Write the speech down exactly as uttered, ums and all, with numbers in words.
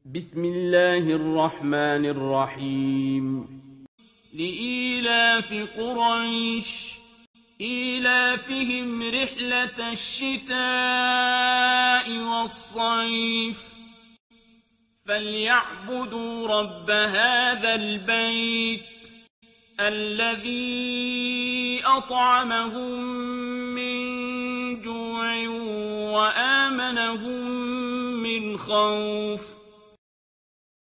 بسم الله الرحمن الرحيم. لإيلاف قريش إيلافهم رحلة الشتاء والصيف فليعبدوا رب هذا البيت الذي أطعمهم من جوع وآمنهم من خوف.